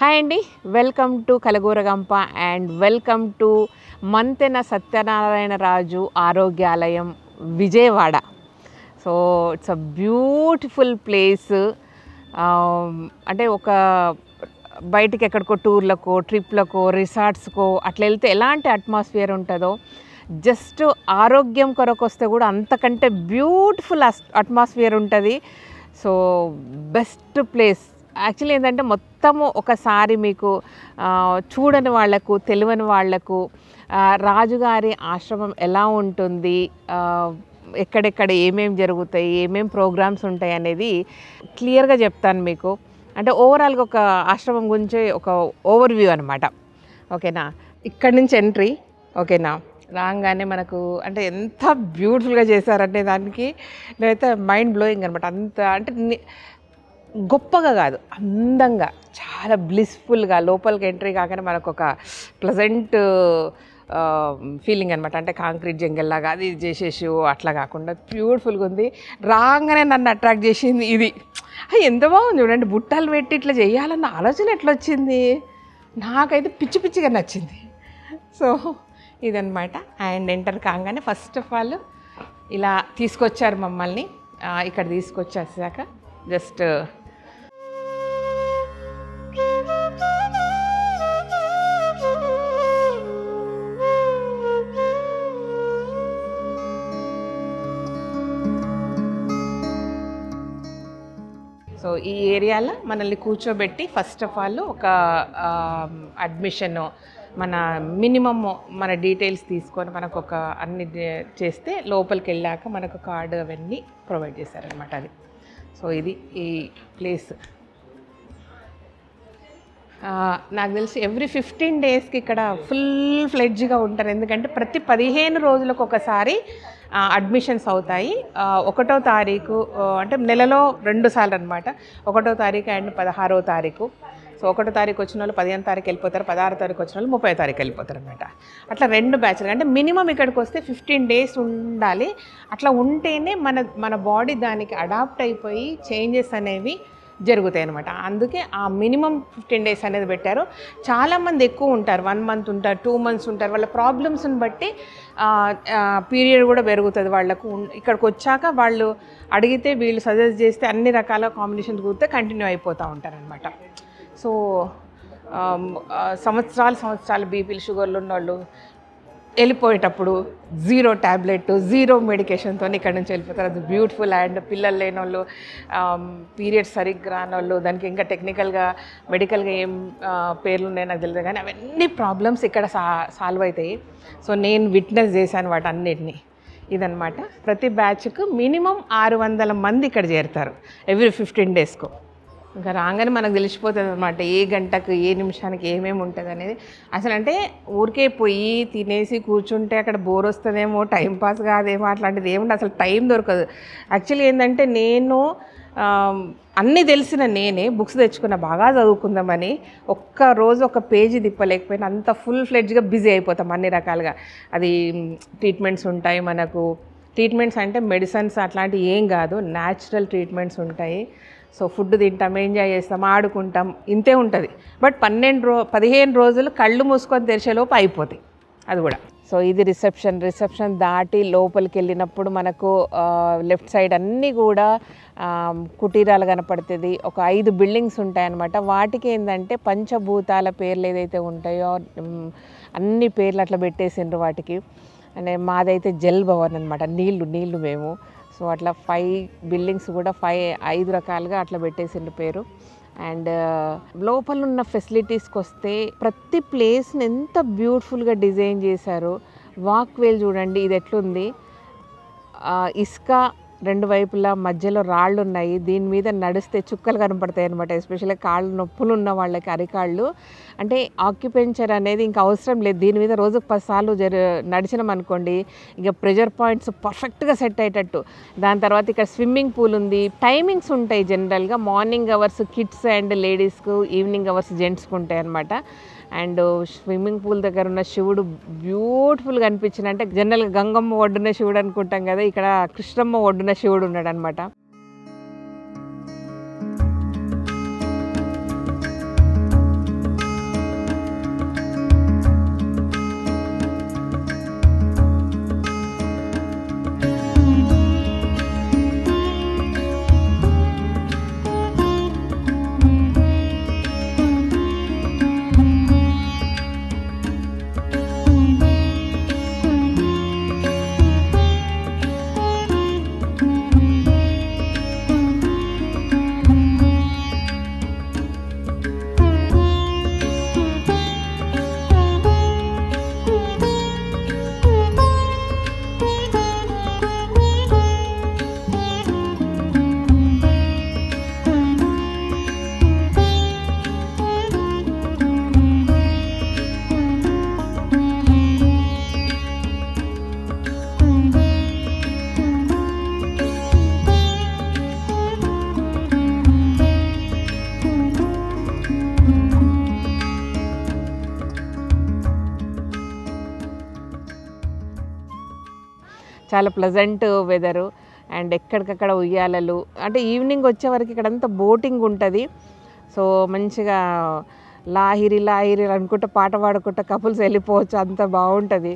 Hi అండి, welcome to Kalagooragampa and welcome to Mantena Satyanarayana Raju Arogyalayam Vijayawada. So it's a beautiful place. అంటే ఒక బయటికి ఎక్కడికో టూర్లకో ట్రిప్లకో రిసార్ట్స్కో అట్లా వెళ్తే ఎలాంటి అట్మాస్ఫియర్ ఉంటుందో జస్ట్ ఆరోగ్యం కొరకు వస్తే కూడా అంతకంటే బ్యూటిఫుల్ అట్మాస్ఫియర్ ఉంటుంది. సో బెస్ట్ ప్లేస్ యాక్చువల్లీ ఏంటంటే మొత్తము ఒకసారి మీకు చూడని వాళ్లకు తెలియని వాళ్లకు రాజుగారి ఆశ్రమం ఎలా ఉంటుంది, ఎక్కడెక్కడ ఏమేమి జరుగుతాయి, ఏమేమి ప్రోగ్రామ్స్ ఉంటాయి అనేది క్లియర్గా చెప్తాను మీకు. అంటే ఓవరాల్గా ఒక ఆశ్రమం గురించి ఒక ఓవర్ వ్యూ అనమాట. ఓకేనా, ఇక్కడి నుంచి ఎంట్రీ. ఓకేనా, రాగానే మనకు అంటే ఎంత బ్యూటిఫుల్గా చేశారంటే దానికి నేనైతే మైండ్ బ్లోయింగ్ అనమాట. అంత అంటే గొప్పగా కాదు, అందంగా, చాలా బ్లిస్ఫుల్గా లోపలికి ఎంట్రీ కాగానే మనకు ఒక ప్లెజెంట్ ఫీలింగ్ అనమాట. అంటే కాంక్రీట్ జంగల్ లాగా అది చేసేసి అట్లా కాకుండా బ్యూటిఫుల్గా ఉంది. రాగానే నన్ను అట్రాక్ట్ చేసింది ఇది. ఎంత బాగుంది చూడండి, బుట్టలు పెట్టి ఇట్లా చేయాలన్న ఆలోచన ఎట్లా వచ్చింది, నాకైతే పిచ్చి పిచ్చిగా నచ్చింది. సో ఇదనమాట. అండ్ ఎంటర్ కాగానే ఫస్ట్ ఆఫ్ ఆల్ ఇలా తీసుకొచ్చారు మమ్మల్ని. ఇక్కడ తీసుకొచ్చేసాక జస్ట్ సో ఈ ఏరియాలో మనల్ని కూర్చోబెట్టి ఫస్ట్ ఆఫ్ ఆల్ ఒక అడ్మిషన్, మన మినిమమ్ మన డీటెయిల్స్ తీసుకొని మనకు ఒక అన్ని చేస్తే లోపలికి వెళ్ళాక మనకు కార్డు అవన్నీ ప్రొవైడ్ చేశారనమాట. అది సో ఇది ఈ ప్లేస్. నాకు తెలిసి ఎవ్రీ 15 డేస్కి ఇక్కడ ఫుల్ ఫ్లెడ్జ్గా ఉంటారు. ఎందుకంటే ప్రతి 15 రోజులకు ఒకసారి అడ్మిషన్స్ అవుతాయి. 1వ తారీఖు అంటే నెలలో 2 సార్లు అనమాట. 1వ తారీఖు అండ్ 16వ తారీఖు. సో 1వ తారీఖు వచ్చిన వాళ్ళు 15వ తారీఖు వెళ్ళిపోతారు, 16వ తారీఖు వచ్చిన వాళ్ళు 30వ తారీఖు వెళ్ళిపోతారు అనమాట. అట్లా 2 బ్యాచ్లు. అంటే మినిమం ఇక్కడికి వస్తే 15 డేస్ ఉండాలి. అట్లా ఉంటేనే మన బాడీ దానికి అడాప్ట్ అయిపోయి చేంజెస్ అనేవి జరుగుతాయి అనమాట. అందుకే ఆ మినిమం 15 డేస్ అనేది పెట్టారు. చాలామంది ఎక్కువ ఉంటారు, 1 మంత్ ఉంటారు, 2 మంత్స్ ఉంటారు. వాళ్ళ ప్రాబ్లమ్స్ని బట్టి పీరియడ్ కూడా పెరుగుతుంది వాళ్ళకు. ఇక్కడికి వచ్చాక వాళ్ళు అడిగితే వీళ్ళు సజెస్ట్ చేస్తే అన్ని రకాల కాంబినేషన్స్ కుదిరితే కంటిన్యూ అయిపోతూ ఉంటారనమాట. సో సంవత్సరాలు బీపీలు షుగర్లు ఉన్నవాళ్ళు వెళ్ళిపోయేటప్పుడు 0 ట్యాబ్లెట్ 0 మెడికేషన్తో ఇక్కడ నుంచి వెళ్ళిపోతారు. అది బ్యూటిఫుల్. అండ్ పిల్లలు లేని వాళ్ళు, పీరియడ్స్ సరిగ్గా రాని వాళ్ళు, దానికి ఇంకా టెక్నికల్గా మెడికల్గా ఏం పేర్లు ఉన్నాయో నాకు తెలియదు, కానీ అవన్నీ ప్రాబ్లమ్స్ ఇక్కడ సాల్వ్ అవుతాయి. సో నేను విట్నెస్ చేశాను వాటన్నిటిని. ఇదనమాట. ప్రతి బ్యాచ్కు మినిమం 600 మంది ఇక్కడ చేరుతారు ఎవ్రీ 15 డేస్కు. ఇంకా రాగానే మనకు తెలిసిపోతుంది అనమాట ఏ గంటకు ఏ నిమిషానికి ఏమేమి ఉంటుంది అనేది. అసలు అంటే ఊరికే పోయి తినేసి కూర్చుంటే అక్కడ బోర్ వస్తుందేమో, టైంపాస్ కాదేమో, అట్లాంటిది ఏముంది, అసలు టైం దొరకదు. యాక్చువల్లీ ఏంటంటే నేను అన్నీ తెలిసిన నేనే బుక్స్ తెచ్చుకున్న బాగా చదువుకుందామని, ఒక్కరోజు ఒక పేజీ తిప్పలేకపోయినా అంత ఫుల్ ఫ్లెడ్జ్గా బిజీ అయిపోతాం అన్ని రకాలుగా. అది ట్రీట్మెంట్స్ ఉంటాయి మనకు. ట్రీట్మెంట్స్ అంటే మెడిసిన్స్ అట్లాంటివి ఏం కాదు, న్యాచురల్ ట్రీట్మెంట్స్ ఉంటాయి. సో ఫుడ్ తింటాం, ఎంజాయ్ చేస్తాం, ఆడుకుంటాం, ఇంతే ఉంటుంది. బట్ 15 రోజులు కళ్ళు మూసుకొని తెరిచేలోపు అయిపోతాయి అది కూడా. సో ఇది రిసెప్షన్ దాటి లోపలికి వెళ్ళినప్పుడు మనకు లెఫ్ట్ సైడ్ అన్నీ కూడా కుటీరాలు కనపడుతుంది. ఒక 5 బిల్డింగ్స్ ఉంటాయన్నమాట. వాటికి ఏంటంటే పంచభూతాల పేర్లు ఏదైతే ఉంటాయో అన్ని పేర్లు అట్లా పెట్టేసిండ్రు వాటికి. అంటే మాదైతే జల్ భవన్ అనమాట, నీళ్ళు మేము. సో అట్లా 5 బిల్డింగ్స్ కూడా 5 రకాలుగా అట్లా పెట్టేసిండు పేరు. అండ్ లోపల ఉన్న ఫెసిలిటీస్కి వస్తే ప్రతి ప్లేస్ని ఎంత బ్యూటిఫుల్గా డిజైన్ చేశారు. వాక్వేలు చూడండి, ఇది ఎట్లుంది, ఇసుక 2 వైపులా మధ్యలో రాళ్ళు ఉన్నాయి. దీని మీద నడిస్తే చుక్కలు కనపడతాయి అనమాట. ఎస్పెషల్లీ కాళ్ళు నొప్పులు ఉన్న వాళ్ళకి, అరికాళ్ళు. అంటే ఆక్యుపెంచర్ అనేది ఇంకా అవసరం లేదు. దీని మీద రోజుకు 10 సార్లు నడిచినాం అనుకోండి, ఇక ప్రెషర్ పాయింట్స్ పర్ఫెక్ట్గా సెట్ అయ్యేటట్టు. దాని తర్వాత ఇక్కడ స్విమ్మింగ్ పూల్ ఉంది. టైమింగ్స్ ఉంటాయి జనరల్గా. మార్నింగ్ అవర్స్ కిడ్స్ అండ్ లేడీస్కు, ఈవినింగ్ అవర్స్ జెంట్స్కి ఉంటాయి అనమాట. అండ్ స్విమ్మింగ్ పూల్ దగ్గర ఉన్న శివుడు బ్యూటిఫుల్గా అనిపించింది. అంటే జనరల్గా గంగమ్మ ఒడ్డున శివుడు అనుకుంటాం కదా, ఇక్కడ కృష్ణమ్మ ఒడ్డున శివుడు ఉన్నాడు అనమాట. చాలా ప్లెజెంట్ వెదరు అండ్ ఎక్కడికక్కడ ఉయ్యాలలు. అంటే ఈవినింగ్ వచ్చేవరకు ఇక్కడంతా బోటింగ్ ఉంటుంది. సో మంచిగా లాహిరి లాహిరి అనుకుంటా పాట పాడుకుంటా కపుల్స్ వెళ్ళిపోవచ్చు, అంత బాగుంటుంది.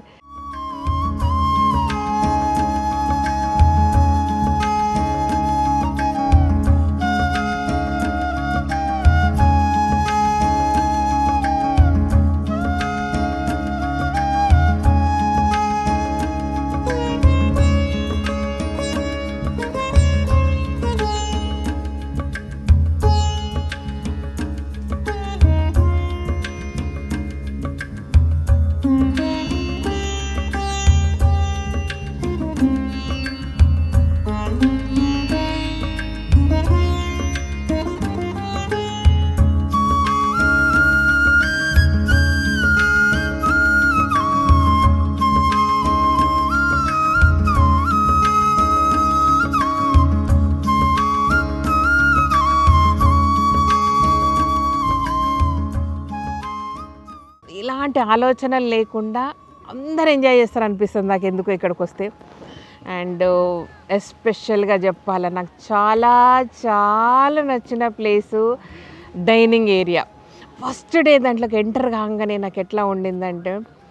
ఇలాంటి ఆలోచనలు లేకుండా అందరు ఎంజాయ్ చేస్తారు అనిపిస్తుంది నాకు ఎందుకు ఇక్కడికి వస్తే. అండ్ ఎస్పెషల్గా చెప్పాలి, నాకు చాలా చాలా నచ్చిన place dining area. First day దాంట్లోకి ఎంటర్ కాగానే నాకు ఎట్లా ఉండిందంటే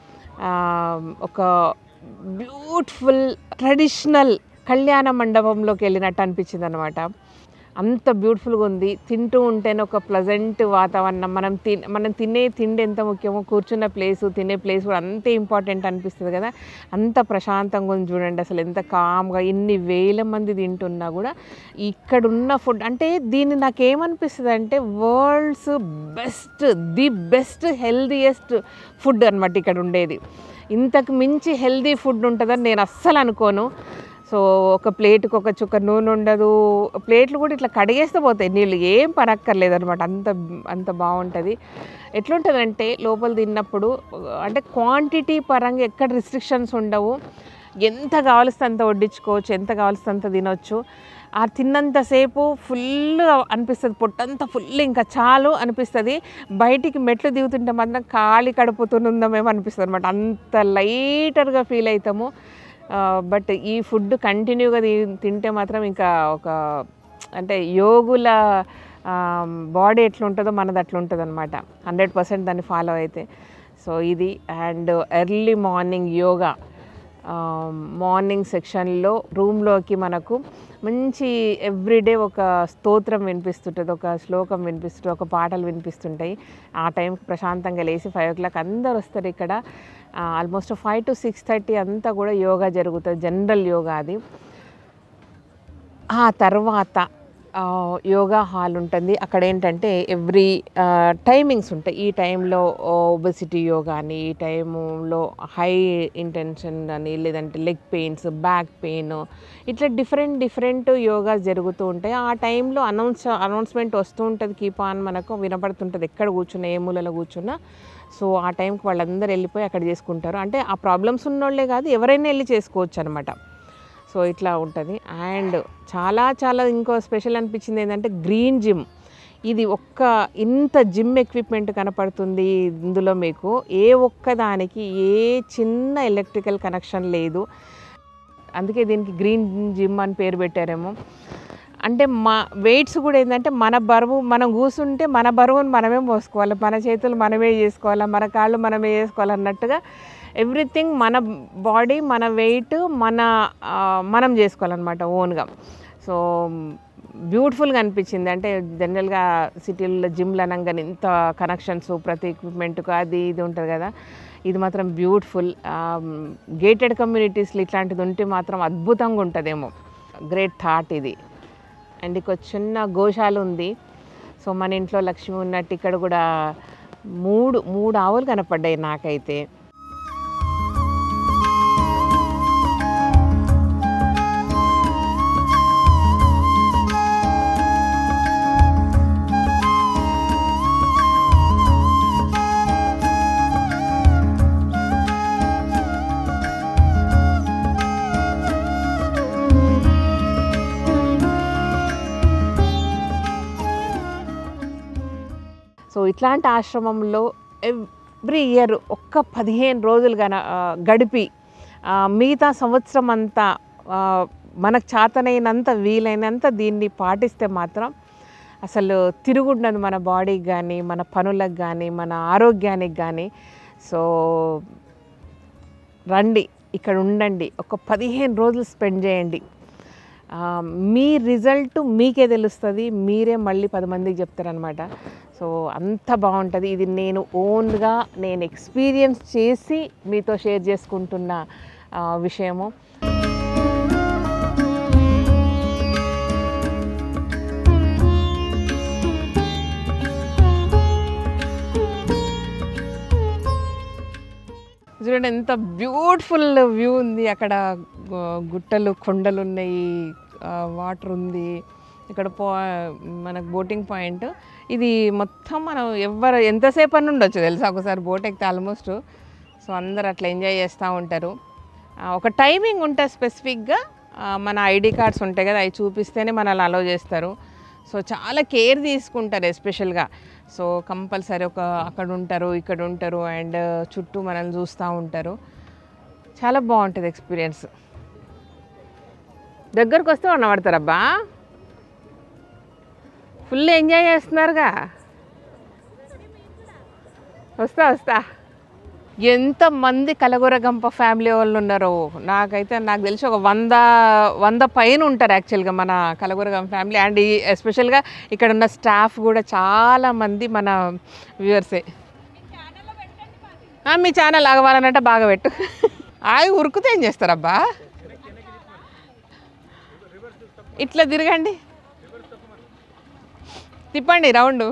ఒక బ్యూటిఫుల్ ట్రెడిషనల్ కళ్యాణ మండపంలోకి వెళ్ళినట్టు అనిపించింది అనమాట. అంత బ్యూటిఫుల్గా ఉంది. తింటూ ఉంటేనే ఒక ప్లెజెంట్ వాతావరణం. మనం తినే తిండి ఎంత ముఖ్యమో కూర్చున్న ప్లేసు తినే ప్లేస్ కూడా అంతే ఇంపార్టెంట్ అనిపిస్తుంది కదా. అంత ప్రశాంతంగా ఉంది చూడండి, అసలు ఎంత కామ్గా. ఇన్ని వేల మంది తింటున్నా కూడా ఇక్కడున్న ఫుడ్ అంటే దీన్ని నాకేమనిపిస్తుంది అంటే world's the best healthiest food అనమాట ఇక్కడ ఉండేది. ఇంతకు మించి హెల్దీ ఫుడ్ ఉంటుందని నేను అస్సలు అనుకోను. సో ఒక ప్లేట్కి ఒక చుక్క నూనె ఉండదు, ప్లేట్లు కూడా ఇట్లా కడిగేస్తే పోతాయి, నీళ్ళు ఏం పరక్కర్లేదు అనమాట. అంత బాగుంటుంది. ఎట్లుంటుందంటే లోపల తిన్నప్పుడు అంటే క్వాంటిటీ పరంగా ఎక్కడ రిస్ట్రిక్షన్స్ ఉండవు. ఎంత కావలిస్తే అంత వడ్డించుకోవచ్చు, ఎంత కావలిస్తే అంత తినొచ్చు. ఆ తిన్నంతసేపు ఫుల్ అనిపిస్తుంది, పొట్టంతా ఫుల్ ఇంకా చాలు అనిపిస్తుంది. బయటికి మెట్లు దిగుతుంటే మాత్రం ఖాళీ కడుపుతుందామేమో అనిపిస్తుంది అనమాట. అంత లైటర్గా ఫీల్ అవుతాము. బట్ ఈ ఫుడ్ కంటిన్యూగా తింటే మాత్రం ఇంకా ఒక అంటే యోగుల బాడీ ఎట్లుంటుందో మనది అట్లా ఉంటుంది అనమాట. 100% దాన్ని ఫాలో అయితే. సో ఇది and early morning yoga. Morning సెక్షన్లో రూమ్లోకి మనకు మంచి ఎవ్రీడే ఒక స్తోత్రం వినిపిస్తుంటుంది, ఒక శ్లోకం వినిపిస్తుంది, ఒక పాటలు వినిపిస్తుంటాయి. ఆ టైంకి ప్రశాంతంగా లేచి 5 o'clock అందరు వస్తారు ఇక్కడ. ఆల్మోస్ట్ 5 to 6:30 అంతా కూడా యోగా జరుగుతుంది, జనరల్ యోగా అది. ఆ తర్వాత యోగా హాల్ ఉంటుంది. అక్కడ ఏంటంటే ఎవ్రీ టైమింగ్స్ ఉంటాయి. ఈ టైంలో ఒబెసిటీ యోగా అని, ఈ టైంలో హై ఇంటెన్షన్ అని, లేదంటే లెగ్ పెయిన్స్, బ్యాక్ పెయిన్, ఇట్లా డిఫరెంట్ యోగా జరుగుతూ ఉంటాయి. ఆ టైంలో అనౌన్స్మెంట్ వస్తూ ఉంటుంది, కీప్ ఆన్ మనకు వినపడుతుంటుంది ఎక్కడ కూర్చున్నా, ఏ మూలలో కూర్చున్నా. సో ఆ టైంకి వాళ్ళందరూ వెళ్ళిపోయి అక్కడ చేసుకుంటారు. అంటే ఆ ప్రాబ్లమ్స్ ఉన్నోళ్ళే కాదు, ఎవరైనా వెళ్ళి చేసుకోవచ్చు అనమాట. సో ఇట్లా ఉంటుంది. అండ్ చాలా ఇంకో స్పెషల్ అనిపించింది ఏంటంటే గ్రీన్ జిమ్. ఇది ఇంత జిమ్ ఎక్విప్మెంట్ కనపడుతుంది ఇందులో మీకు. ఏ ఒక్కదానికి ఏ చిన్న ఎలక్ట్రికల్ కనెక్షన్ లేదు. అందుకే దీనికి గ్రీన్ జిమ్ అని పేరు పెట్టారేమో. అంటే మా వెయిట్స్ కూడా ఏంటంటే మన బరువు మనం కూర్చుంటే మన బరువును మనమే మోసుకోవాలి, మన చేతులు మనమే చేసుకోవాలి, మన కాళ్ళు మనమే చేసుకోవాలి అన్నట్టుగా ఎవ్రీథింగ్ మన బాడీ మన వెయిట్ మనం చేసుకోవాలన్నమాట ఓన్గా. సో బ్యూటిఫుల్గా అనిపించింది. అంటే జనరల్గా సిటీల్లో జిమ్లు అనగానే ఇంత కనెక్షన్స్ ప్రతి ఎక్విప్మెంట్కు అది ఇది ఉంటుంది కదా. ఇది మాత్రం బ్యూటిఫుల్. గేటెడ్ కమ్యూనిటీస్లో ఇట్లాంటిది ఉంటే మాత్రం అద్భుతంగా ఉంటుందేమో. గ్రేట్ థాట్ ఇది. అండ్ ఇక చిన్న గోశాల ఉంది. సో మన ఇంట్లో లక్ష్మి ఉన్నట్టు ఇక్కడ కూడా మూడు ఆవులు కనపడ్డాయి నాకైతే. సో ఇట్లాంటి ఆశ్రమంలో ఎవ్రీ ఇయర్ 15 రోజులు గడిపి మిగతా సంవత్సరం అంతా మనకు చేతనైనంత వీలైనంత దీన్ని పాటిస్తే మాత్రం అసలు తిరుగుండదు మన బాడీకి కానీ, మన పనులకు కానీ, మన ఆరోగ్యానికి కానీ. సో రండి, ఇక్కడ ఉండండి, ఒక 15 రోజులు స్పెండ్ చేయండి. మీ రిజల్ట్ మీకే తెలుస్తుంది, మీరే మళ్ళీ 10 మందికి చెప్తారనమాట. సో అంత బాగుంటుంది. ఇది నేను ఓన్గా ఎక్స్పీరియన్స్ చేసి మీతో షేర్ చేసుకుంటున్న విషయము. చూడండి ఎంత బ్యూటిఫుల్ వ్యూ ఉంది. అక్కడ గుట్టలు, కొండలు ఉన్నాయి, వాటర్ ఉంది. ఇక్కడ మనకు బోటింగ్ పాయింట్. ఇది మొత్తం మనం ఎంతసేపు అని ఉండొచ్చు తెలుసా ఒకసారి బోట్ ఎక్కితే ఆల్మోస్ట్. సో అందరు అట్లా ఎంజాయ్ చేస్తూ ఉంటారు. ఒక టైమింగ్ ఉంటుంది స్పెసిఫిక్గా. మన ఐడి కార్డ్స్ ఉంటాయి కదా, అవి చూపిస్తేనే మనల్ని అలౌ చేస్తారు. సో చాలా కేర్ తీసుకుంటారు ఎస్పెషల్గా. సో కంపల్సరీ అక్కడ ఉంటారు, ఇక్కడ ఉంటారు, అండ్ చుట్టూ మనల్ని చూస్తూ ఉంటారు. చాలా బాగుంటుంది ఎక్స్పీరియన్స్. దగ్గరకు వస్తే ఉండబడతారబ్బా, ఫుల్ ఎంజాయ్ చేస్తున్నారుగా. వస్తా ఎంతమంది కలగూరగంప ఫ్యామిలీ వాళ్ళు ఉన్నారో నాకు తెలిసి ఒక 100 పైన ఉంటారు యాక్చువల్గా మన కలగూరగంప ఫ్యామిలీ. అండ్ ఎస్పెషల్గా ఇక్కడ ఉన్న స్టాఫ్ కూడా చాలామంది మన వ్యూవర్సే. మీ ఛానల్ ఆగవాలనంటే బాగా పెట్టు. ఆగి ఉరుకుతే ఏం చేస్తారబ్బా? ఇట్లా తిరగండి, తిప్పండి రౌండ్.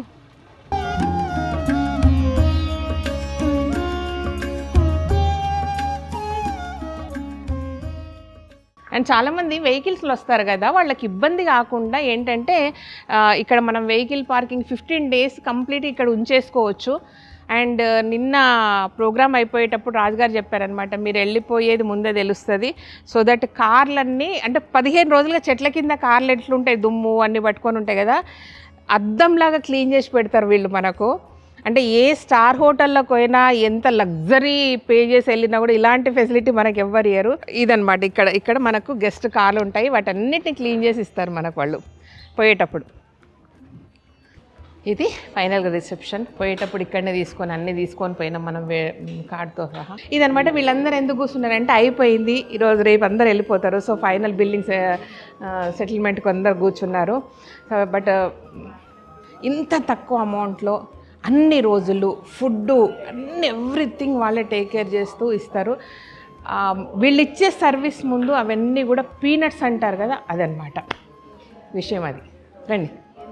అండ్ చాలామంది వెహికల్స్లో వస్తారు కదా, వాళ్ళకి ఇబ్బంది కాకుండా ఏంటంటే ఇక్కడ మనం వెహికల్ పార్కింగ్ 15 days కంప్లీట్ ఇక్కడ ఉంచేసుకోవచ్చు. అండ్ నిన్న ప్రోగ్రామ్ అయిపోయేటప్పుడు రాజుగారు చెప్పారనమాట, మీరు వెళ్ళిపోయేది ముందే తెలుస్తుంది. సో దట్ కార్లన్నీ అంటే 15 రోజులుగా చెట్ల కింద కార్లు ఎట్లుంటాయి, దుమ్ము అన్నీ పట్టుకొని ఉంటాయి కదా, అద్దంలాగా క్లీన్ చేసి పెడతారు వీళ్ళు మనకు. అంటే ఏ స్టార్ హోటల్లోకి పోయినా, ఎంత లగ్జరీ పే చేసి వెళ్ళినా కూడా ఇలాంటి ఫెసిలిటీ మనకు ఎవ్వరు ఇయ్యరు. ఇదనమాట, ఇక్కడ మనకు గెస్ట్ కార్లు ఉంటాయి, వాటన్నిటిని క్లీన్ చేసి ఇస్తారు మనకు వాళ్ళు పోయేటప్పుడు. ఇది ఫైనల్గా రిసెప్షన్. పోయేటప్పుడు ఇక్కడనే అన్నీ తీసుకొని పోయినాం మనం కార్డ్తో సహా. ఇదనమాట. వీళ్ళందరూ ఎందుకు కూర్చున్నారంటే అయిపోయింది ఈరోజు, రేపు అందరు వెళ్ళిపోతారు. సో ఫైనల్ బిల్డింగ్ సెటిల్మెంట్కి అందరు కూర్చున్నారు. బట్ ఇంత తక్కువ అమౌంట్లో అన్ని రోజులు ఫుడ్డు ఎవ్రీథింగ్ వాళ్ళే టేక్ కేర్ చేస్తూ ఇస్తారు. వీళ్ళు ఇచ్చే సర్వీస్ ముందు అవన్నీ కూడా పీనట్స్ అంటారు కదా, అదనమాట విషయం. అది రండి.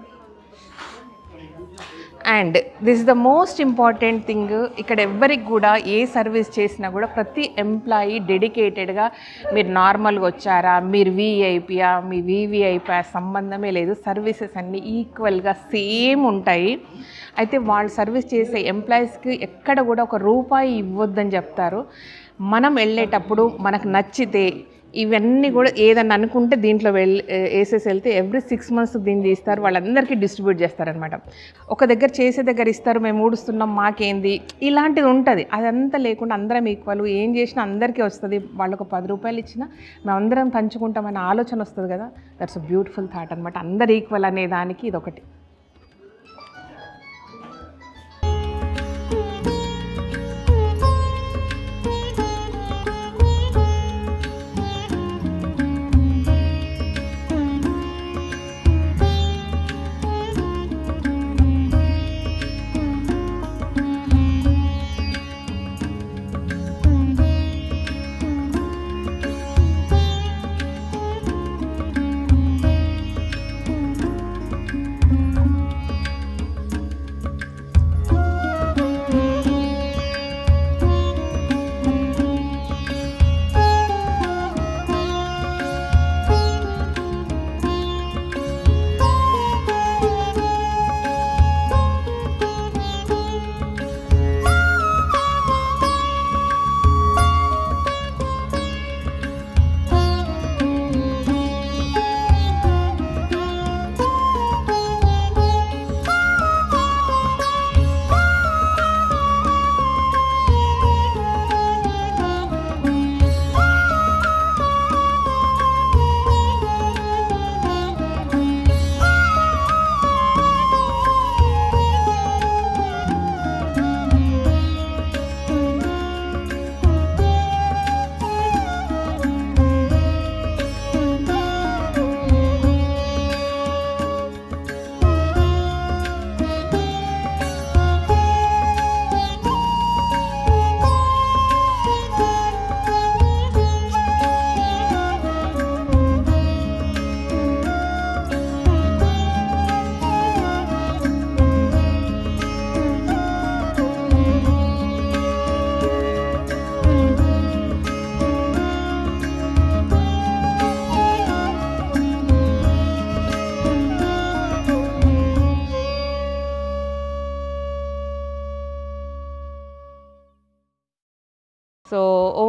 And this is the most important thing. ఇక్కడ ఎవ్వరికి కూడా ఏ సర్వీస్ చేసినా కూడా ప్రతి ఎంప్లాయీ డెడికేటెడ్గా, మీరు నార్మల్గా వచ్చారా, మీరు వీఐపీయా, మీ వీవీఐపీయా సంబంధమే లేదు. సర్వీసెస్ అన్నీ ఈక్వల్గా సేమ్ ఉంటాయి. అయితే వాళ్ళు సర్వీస్ చేసే ఎంప్లాయీస్కి ఎక్కడ కూడా ₹1 ఇవ్వద్దని చెప్తారు. మనం వెళ్ళేటప్పుడు మనకు నచ్చితే ఇవన్నీ కూడా ఏదన్నా అనుకుంటే దీంట్లో వేసేసి వెళ్తే ఎవ్రీ 6 months దీన్ని తీస్తారు, వాళ్ళందరికీ డిస్ట్రిబ్యూట్ చేస్తారనమాట. ఒక దగ్గర చేసే దగ్గర ఇస్తారు, మేము ఊడుస్తున్నాం మాకేంది, ఇలాంటిది ఉంటుంది. అదంతా లేకుండా అందరం ఈక్వల్, ఏం చేసినా అందరికీ వస్తుంది. వాళ్ళకు ₹10 ఇచ్చినా మేము అందరం పంచుకుంటామనే ఆలోచన వస్తుంది కదా. దట్స్ అ బ్యూటిఫుల్ థాట్ అనమాట. అందరు ఈక్వల్ అనే దానికి ఇదొకటి.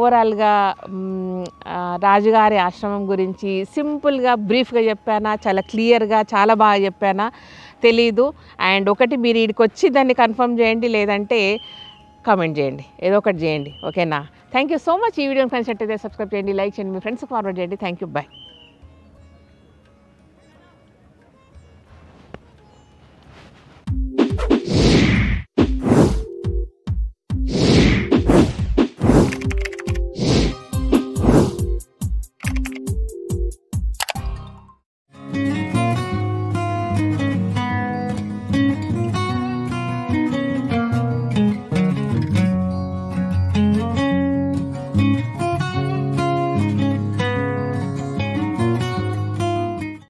ఓవరాల్గా రాజుగారి ఆశ్రమం గురించి సింపుల్గా బ్రీఫ్గా చెప్పానా, చాలా క్లియర్గా చాలా బాగా చెప్పానా తెలీదు. అండ్ ఒకటి మీరు వీడికి వచ్చి దాన్ని కన్ఫర్మ్ చేయండి, లేదంటే కామెంట్ చేయండి, ఏదో ఒకటి చేయండి. ఓకేనా? Thank you so much. ఈ వీడియోని ఫ్రెండ్స్ అయితే సబ్స్క్రైబ్ చేయండి, లైక్ చేయండి, మీ ఫ్రెండ్స్కి ఫార్వర్డ్ చేయండి. Thank you. బాయ్.